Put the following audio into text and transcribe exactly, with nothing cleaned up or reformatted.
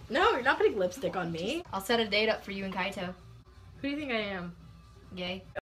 No, you're not putting lipstick on me. I'll set a date up for you and Kaito. Who do you think I am? Gay.